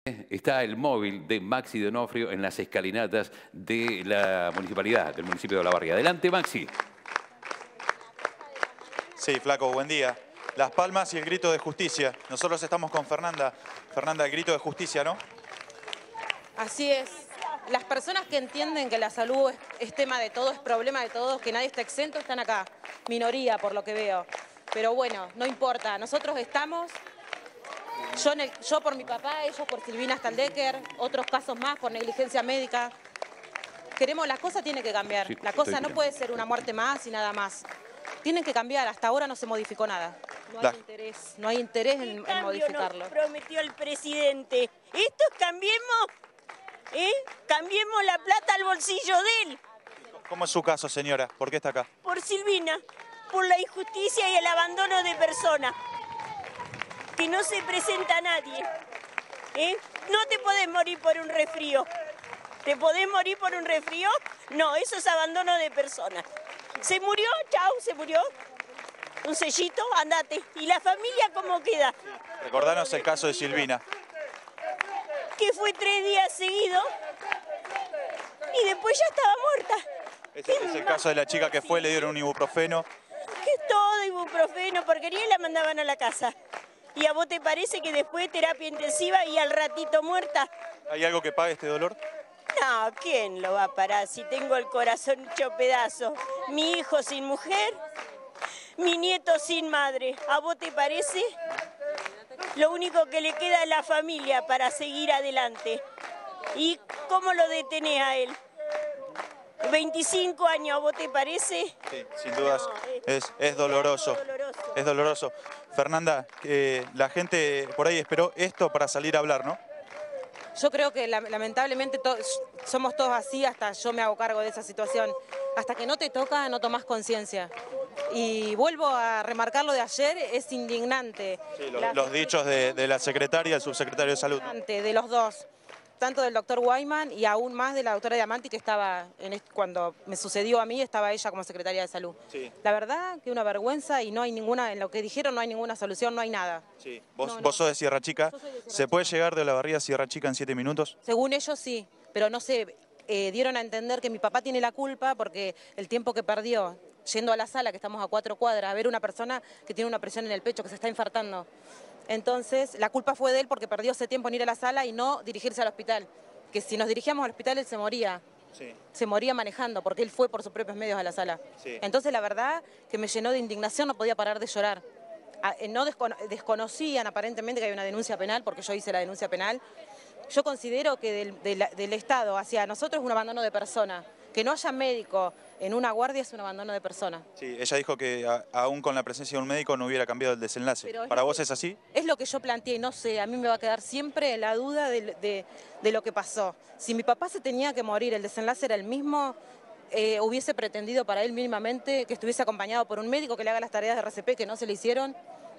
Está el móvil de Maxi Donofrio en las escalinatas de la municipalidad, del municipio de Olavarría. Adelante, Maxi. Sí, Flaco, buen día. Las palmas y el grito de justicia. Nosotros estamos con Fernanda. Fernanda, el grito de justicia, ¿no? Así es. Las personas que entienden que la salud es tema de todos, es problema de todos, que nadie está exento, están acá. Minoría, por lo que veo. Pero bueno, no importa. Nosotros estamos... Yo por mi papá, ellos por Silvina Staldecker, otros casos más por negligencia médica. Las cosas tienen que cambiar. Sí, La cosa no puede ser una muerte más y nada más. Tienen que cambiar. Hasta ahora no se modificó nada. No hay interés en modificarlo. Nos prometió el presidente. Esto cambiemos, cambiemos la plata al bolsillo de él. ¿Cómo es su caso, señora? ¿Por qué está acá? Por Silvina, por la injusticia y el abandono de personas. Que no se presenta nadie. No te podés morir por un resfrío. ¿Te podés morir por un resfrío? No, eso es abandono de personas. ¿Se murió? Chau, se murió. Un sellito, andate. ¿Y la familia cómo queda? Recordanos el caso de Silvina. Que fue 3 días seguidos y después ya estaba muerta. Ese es el caso de la chica que fue, le dieron un ibuprofeno. Que todo ibuprofeno, porquería, y la mandaban a la casa. ¿Y a vos te parece que después terapia intensiva y al ratito muerta? ¿Hay algo que pague este dolor? No, ¿quién lo va a parar si tengo el corazón hecho pedazo? Mi hijo sin mujer, mi nieto sin madre. ¿A vos te parece? Lo único que le queda es la familia para seguir adelante. ¿Y cómo lo detenés a él? 25 años, ¿a vos te parece? Sí, sin dudas. Es doloroso. Es doloroso. Fernanda, la gente por ahí esperó esto para salir a hablar, ¿no? Yo creo que lamentablemente somos todos así, hasta yo me hago cargo de esa situación. Hasta que no te toca, no tomás conciencia. Y vuelvo a remarcar lo de ayer, es indignante. Sí, los dichos de la secretaria y el subsecretario de Salud, ¿no? De los dos, tanto del doctor Guayman y aún más de la doctora Diamanti, que estaba, cuando me sucedió a mí, estaba ella como secretaria de Salud. Sí. La verdad que una vergüenza y no hay ninguna, en lo que dijeron no hay ninguna solución, no hay nada. Sí. ¿Vos sos de Sierra Chica? Yo soy de Sierra ¿Se puede llegar de Olavarría a Sierra Chica en 7 minutos? Según ellos sí, pero no sé, dieron a entender que mi papá tiene la culpa porque el tiempo que perdió yendo a la sala, que estamos a 4 cuadras, a ver una persona que tiene una presión en el pecho, que se está infartando. Entonces, la culpa fue de él porque perdió ese tiempo en ir a la sala y no dirigirse al hospital. Que si nos dirigíamos al hospital, él se moría. Sí. Se moría manejando porque él fue por sus propios medios a la sala. Sí. Entonces, la verdad que me llenó de indignación, no podía parar de llorar. No desconocían aparentemente que hay una denuncia penal, porque yo hice la denuncia penal. Yo considero que del Estado hacia nosotros es un abandono de persona. Que no haya médico en una guardia es un abandono de persona. Sí, ella dijo que aún con la presencia de un médico no hubiera cambiado el desenlace. ¿Para vos es así? Es lo que yo planteé, no sé, a mí me va a quedar siempre la duda de lo que pasó. Si mi papá se tenía que morir, el desenlace era el mismo, hubiese pretendido para él mínimamente que estuviese acompañado por un médico que le haga las tareas de RCP que no se le hicieron.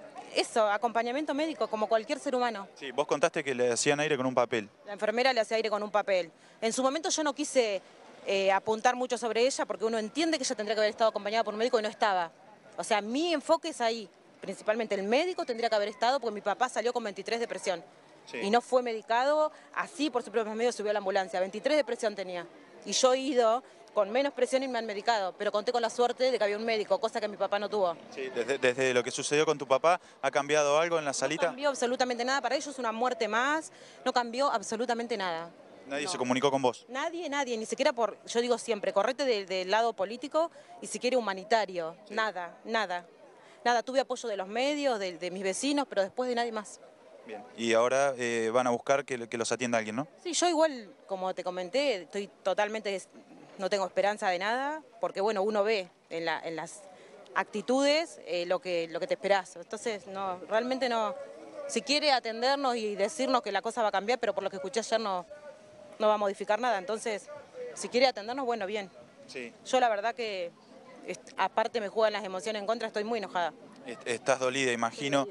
Eso, acompañamiento médico, como cualquier ser humano. Sí, vos contaste que le hacían aire con un papel. La enfermera le hacía aire con un papel. En su momento yo no quise apuntar mucho sobre ella porque uno entiende que ella tendría que haber estado acompañada por un médico y no estaba. O sea, mi enfoque es ahí. Principalmente el médico tendría que haber estado porque mi papá salió con 23 de presión. Sí. Y no fue medicado, así por sus propios medios subió a la ambulancia. 23 de presión tenía. Y yo he ido con menos presión y me han medicado, pero conté con la suerte de que había un médico, cosa que mi papá no tuvo. Sí, desde lo que sucedió con tu papá, ¿ha cambiado algo en la salita? No cambió absolutamente nada, para ellos es una muerte más, no cambió absolutamente nada. ¿Nadie se comunicó con vos? Nadie, ni siquiera yo digo siempre, correte del lado político y si quiere humanitario, sí. Nada, tuve apoyo de los medios, de mis vecinos, pero después de nadie más. Bien, y ahora van a buscar que los atienda alguien, ¿no? Sí, yo igual, como te comenté, estoy totalmente, no tengo esperanza de nada, porque bueno, uno ve en las actitudes lo que te esperás. Entonces, no, realmente no, si quiere atendernos y decirnos que la cosa va a cambiar, pero por lo que escuché ayer no va a modificar nada. Entonces, si quiere atendernos, bueno, bien. Sí. Yo la verdad que, aparte me juegan las emociones en contra, estoy muy enojada. Estás dolida, imagino.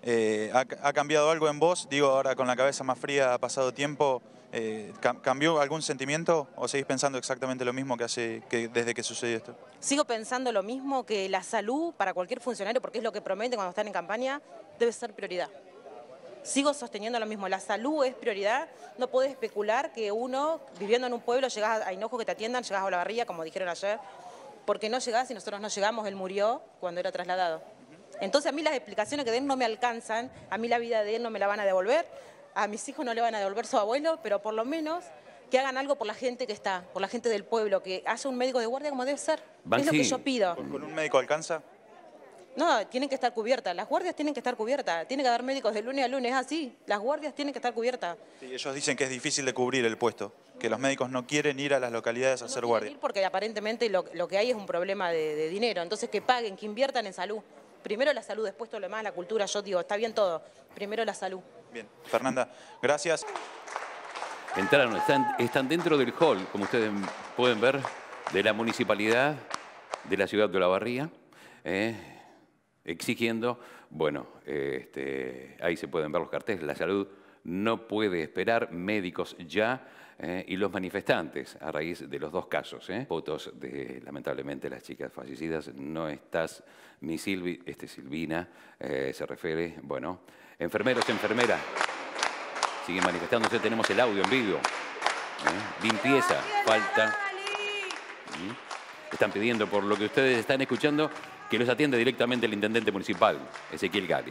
¿Ha cambiado algo en vos? Digo, ahora con la cabeza más fría, ha pasado tiempo. ¿Cambió algún sentimiento o seguís pensando exactamente lo mismo desde que sucedió esto? Sigo pensando lo mismo, que la salud para cualquier funcionario, porque es lo que promete cuando están en campaña, debe ser prioridad. Sigo sosteniendo lo mismo, la salud es prioridad, no podés especular que uno, viviendo en un pueblo, llegás a Hinojo que te atiendan, llegás a Olavarría, como dijeron ayer, porque no llegás y nosotros no llegamos, él murió cuando era trasladado. Entonces a mí las explicaciones que den no me alcanzan, a mí la vida de él no me la van a devolver, a mis hijos no le van a devolver su abuelo, pero por lo menos que hagan algo por la gente que está, por la gente del pueblo, que haya un médico de guardia como debe ser. Es lo que yo pido. ¿Con un médico alcanza? No, tienen que estar cubiertas, las guardias tienen que estar cubiertas, tiene que haber médicos de lunes a lunes, es así, las guardias tienen que estar cubiertas. Sí, ellos dicen que es difícil de cubrir el puesto, que los médicos no quieren ir a las localidades a hacer guardia. Porque aparentemente lo que hay es un problema de dinero, entonces que paguen, que inviertan en salud. Primero la salud, después todo lo demás, la cultura, yo digo, está bien todo, primero la salud. Bien, Fernanda, gracias. Entraron, están dentro del hall, como ustedes pueden ver, de la municipalidad de la ciudad de Olavarría, exigiendo, bueno, ahí se pueden ver los carteles, la salud no puede esperar, médicos ya, y los manifestantes a raíz de los dos casos, fotos de, lamentablemente, las chicas fallecidas, no estás ni Silvi, Silvina, se refiere, bueno, enfermeros, enfermeras, siguen manifestándose, tenemos el audio en vivo, limpieza, falta, están pidiendo, por lo que ustedes están escuchando, que los atiende directamente el intendente municipal, Ezequiel Gali.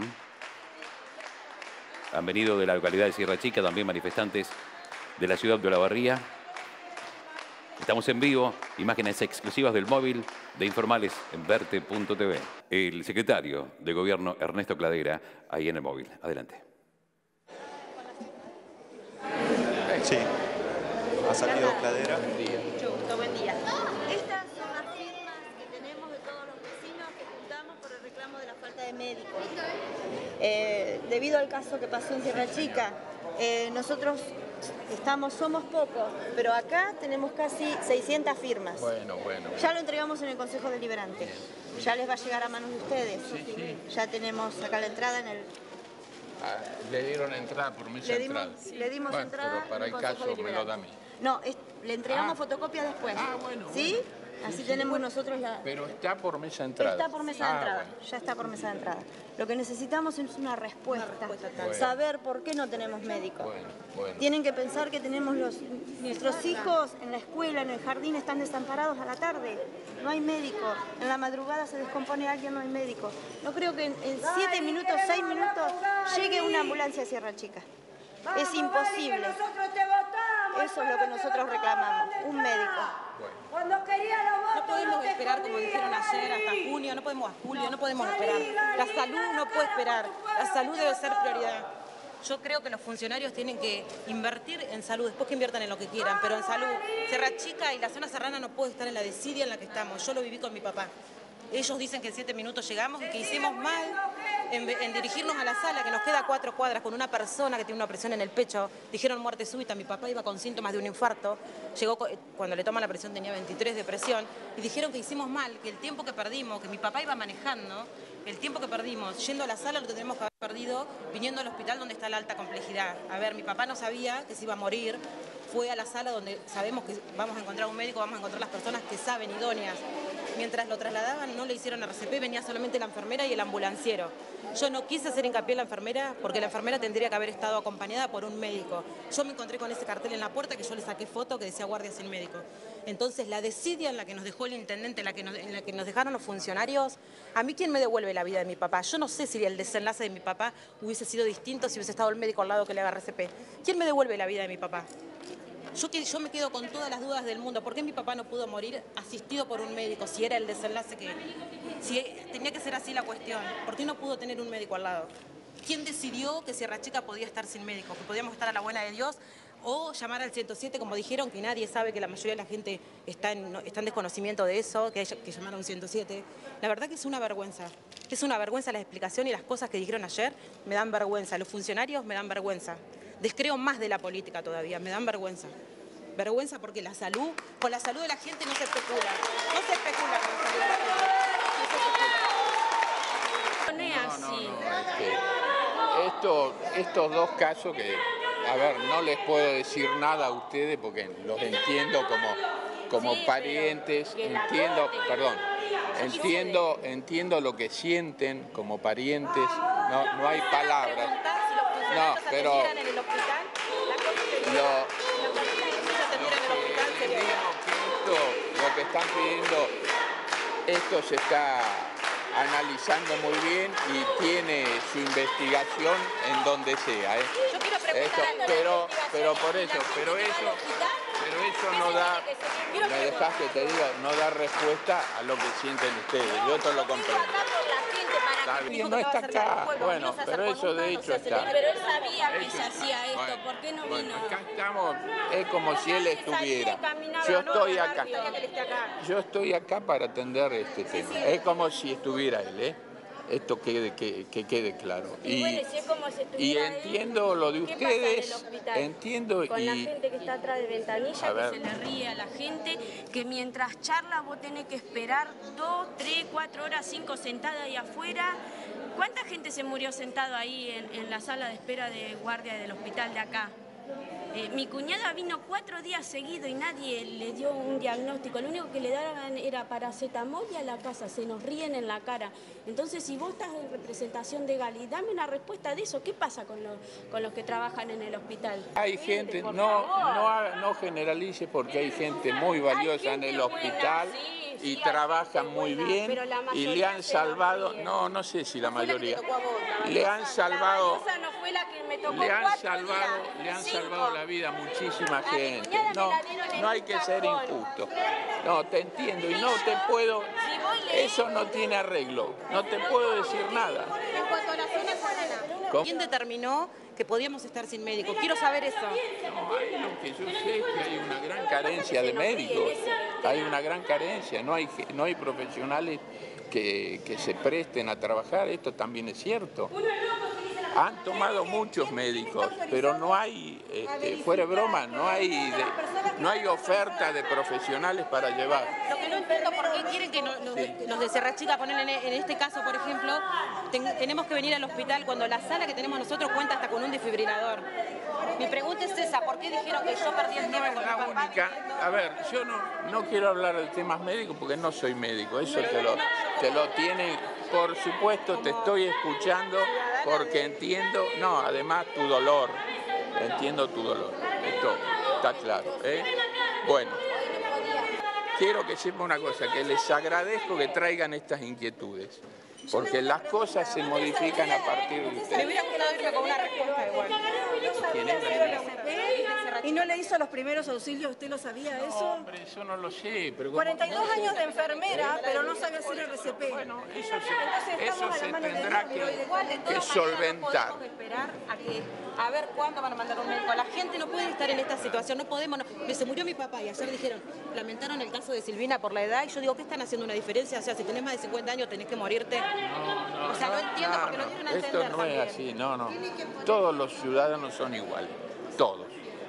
Han venido de la localidad de Sierra Chica, también manifestantes de la ciudad de Olavarría. Estamos en vivo, imágenes exclusivas del móvil de Informales en Verte.tv. El secretario de Gobierno, Ernesto Cladera, ahí en el móvil. Adelante. Sí, ha salido Cladera. Mucho gusto, buen día. Estas son las firmas que tenemos de todos los vecinos que juntamos por el reclamo de la falta de médicos. Debido al caso que pasó en Sierra Chica, nosotros somos pocos, pero acá tenemos casi 600 firmas. Bueno. Ya lo entregamos en el Consejo Deliberante. Ya les va a llegar a manos de ustedes. Sí. Ya tenemos acá la entrada en el... Le dieron entrada por mesa entrada. Le dimos entrada. Pero para el caso me lo da a mí. No, le entregamos fotocopia después. ¿Sí? Así tenemos nosotros la... Pero está por mesa de entrada. Está por mesa de entrada, bueno. ya está por mesa de entrada. Lo que necesitamos es una respuesta, Bueno. saber por qué no tenemos médicos. Bueno. Tienen que pensar que tenemos nuestros hijos en la escuela, en el jardín, están desamparados a la tarde. No hay médico. En la madrugada se descompone alguien, no hay médico. No creo que en 7 minutos, 6 minutos llegue una ambulancia a Sierra Chica. Es imposible. Eso es lo que nosotros reclamamos, un médico. No podemos esperar, como dijeron ayer, hasta junio, no podemos a julio, no podemos esperar. La salud no puede esperar, la salud debe ser prioridad. Yo creo que los funcionarios tienen que invertir en salud, después que inviertan en lo que quieran, pero en salud. Sierra Chica y la zona serrana no puede estar en la desidia en la que estamos. Yo lo viví con mi papá. Ellos dicen que en 7 minutos llegamos y que hicimos mal en dirigirnos a la sala, que nos queda 4 cuadras con una persona que tiene una presión en el pecho. Dijeron muerte súbita, mi papá iba con síntomas de un infarto. Llegó, cuando le toman la presión tenía 23 de presión. Y dijeron que hicimos mal, que el tiempo que perdimos, que mi papá iba manejando, el tiempo que perdimos yendo a la sala lo tendremos que haber perdido viniendo al hospital donde está la alta complejidad. A ver, mi papá no sabía que se iba a morir. Fue a la sala donde sabemos que vamos a encontrar un médico, vamos a encontrar las personas que saben, idóneas. Mientras lo trasladaban no le hicieron RCP, venía solamente la enfermera y el ambulanciero. Yo no quise hacer hincapié en la enfermera porque la enfermera tendría que haber estado acompañada por un médico. Yo me encontré con ese cartel en la puerta que yo le saqué foto que decía guardia sin médico. Entonces la desidia en la que nos dejó el intendente, en la que nos dejaron los funcionarios, ¿a mí quién me devuelve la vida de mi papá? Yo no sé si el desenlace de mi papá hubiese sido distinto si hubiese estado el médico al lado que le haga RCP. ¿Quién me devuelve la vida de mi papá? Yo me quedo con todas las dudas del mundo. ¿Por qué mi papá no pudo morir asistido por un médico si era el desenlace que... Si tenía que ser así la cuestión? ¿Por qué no pudo tener un médico al lado? ¿Quién decidió que Sierra Chica podía estar sin médico? ¿Que podíamos estar a la buena de Dios? O llamar al 107, como dijeron, que nadie sabe, que la mayoría de la gente está en desconocimiento de eso, que llamaron al 107. La verdad que es una vergüenza. Es una vergüenza la explicación y las cosas que dijeron ayer me dan vergüenza. Los funcionarios me dan vergüenza. Descreo más de la política todavía, me dan vergüenza. Vergüenza porque la salud, con la salud de la gente no se especula. No se especula con la salud de la gente. No. Estos dos casos que, a ver, no les puedo decir nada a ustedes porque los entiendo como parientes, entiendo lo que sienten como parientes, no hay palabras. No, pero atendieran en el hospital, la cosa sería... Las personas que sí se atendieran en el hospital sería... lo que están pidiendo, esto se está analizando muy bien y tiene su investigación en donde sea. Yo quiero preguntar Pero eso no da, me dejas que te diga, no da respuesta a lo que sienten ustedes. Yo te lo comprendo. No está acá, bueno, pero eso de hecho está. Pero él sabía que se hacía esto, ¿por qué no vino? Acá estamos, es como si él estuviera. Yo estoy acá. Yo estoy acá para atender este tema. Es como si estuviera él, Esto que quede claro. Y entiendo lo de ustedes, entiendo con la gente que está atrás de ventanilla, que se le ríe a la gente, que mientras charla vos tenés que esperar 2, 3, 4 horas, 5 sentada ahí afuera. ¿Cuánta gente se murió sentado ahí en la sala de espera de guardia del hospital de acá? Mi cuñada vino 4 días seguidos y nadie le dio un diagnóstico. Lo único que le daban era paracetamol y a la casa. Se nos ríen en la cara. Entonces, si vos estás en representación de Gali, dame una respuesta de eso. ¿Qué pasa con los que trabajan en el hospital? Hay gente, no generalice, porque hay gente muy valiosa en el hospital y trabajan muy bien y le han salvado, no sé si la mayoría, le han salvado, le han salvado la vida a muchísima gente. No hay que ser injusto. No, te entiendo y no te puedo, eso no tiene arreglo, no te puedo decir nada. En cuanto a la zona sana, ¿quién determinó que podíamos estar sin médicos? Quiero saber eso. No, lo que yo sé es que hay una gran carencia de médicos, hay una gran carencia, no hay profesionales que se presten a trabajar, esto también es cierto. Han tomado muchos médicos, pero no hay, fuera de broma, no hay oferta de profesionales para llevar. Lo que no entiendo por qué quieren que los de Serra Chica, ponen en este caso, por ejemplo, tenemos que venir al hospital cuando la sala que tenemos nosotros cuenta hasta con un desfibrilador. Mi pregunta es esa, ¿por qué dijeron que yo perdí el tiempo con mi papá? A ver, yo no quiero hablar de temas médicos porque no soy médico, eso te lo tienen, por supuesto te estoy escuchando porque entiendo, además tu dolor, entiendo tu dolor, esto está claro, Bueno, quiero que sepa una cosa, que les agradezco que traigan estas inquietudes, porque las cosas se modifican a partir de ustedes. Me hubiera gustado irme con una respuesta igual. ¿Quién es? ¿Y no le hizo los primeros auxilios? ¿Usted lo sabía eso? Hombre, eso no lo sé. Pero 42 años de enfermera, pero no sabe hacer el RCP. Bueno, eso se tendrá que solventar. Esperar a ver cuándo van a mandar un médico. La gente no puede estar en esta situación, no podemos. Se murió mi papá y ayer dijeron, lamentaron el caso de Silvina por la edad y yo digo, ¿qué están haciendo una diferencia? O sea, si tenés más de 50 años tenés que morirte. O sea, no entiendo porque no tienen a entender. Esto no es así, no. Todos los ciudadanos son iguales, todos.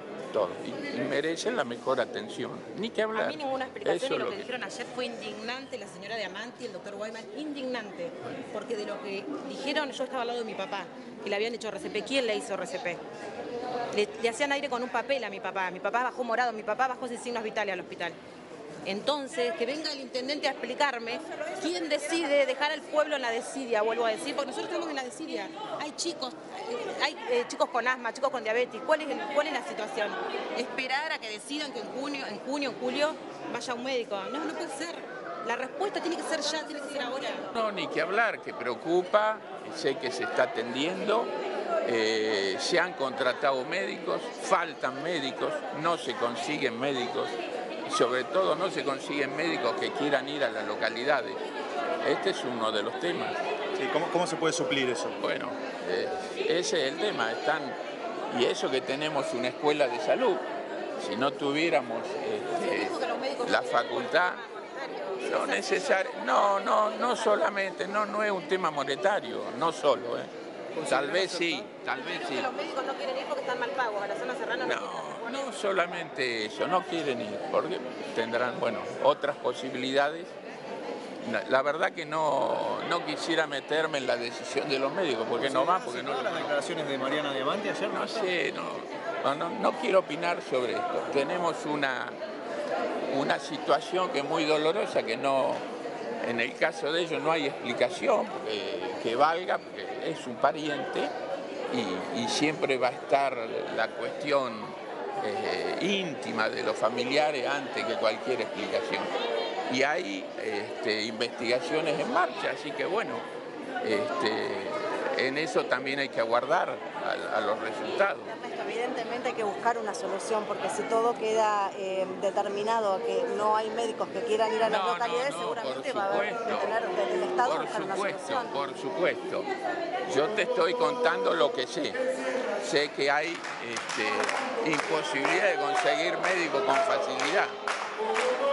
Y merecen la mejor atención, ni que hablar. A mí ninguna explicación y lo que dijeron ayer fue indignante, la señora de Amanti, el doctor Guayman, indignante, porque de lo que dijeron, yo estaba al lado de mi papá, que le habían hecho RCP. ¿Quién le hizo RCP? Le hacían aire con un papel a mi papá bajó morado, mi papá bajó sin signos vitales al hospital. Entonces, que venga el intendente a explicarme quién decide dejar al pueblo en la desidia, vuelvo a decir, porque nosotros estamos en la desidia. Hay chicos con asma, chicos con diabetes. ¿Cuál es la situación? Esperar a que decidan que en julio, vaya un médico. No puede ser. La respuesta tiene que ser ya, tiene que ser ahora. No, ni que hablar, que preocupa, sé que se está atendiendo. Se han contratado médicos, faltan médicos, no se consiguen médicos. Sobre todo no se consiguen médicos que quieran ir a las localidades. Este es uno de los temas. Sí, ¿cómo se puede suplir eso? Bueno, ese es el tema. Y eso que tenemos una escuela de salud. Si no tuviéramos la facultad, no solamente, no es un tema monetario, no solo. Tal vez sí. Los médicos no quieren ir porque están mal pagos, a la zona serrana no solamente eso, no quieren ir, porque tendrán, otras posibilidades. La verdad que no quisiera meterme en la decisión de los médicos, porque no más, porque no... ¿Las declaraciones de Mariana Diamante ayer? No sé, no quiero opinar sobre esto. Tenemos una situación que es muy dolorosa, que no... En el caso de ellos no hay explicación que valga, porque es un pariente y siempre va a estar la cuestión íntima de los familiares antes que cualquier explicación. Y hay investigaciones en marcha, así que bueno, en eso también hay que aguardar a los resultados. Evidentemente hay que buscar una solución, porque si todo queda determinado que no hay médicos que quieran ir a las localidades, seguramente va a haber que tener desde el Estado buscar una solución. Por supuesto. Yo te estoy contando lo que sé. Sé que hay imposibilidad de conseguir médicos con facilidad.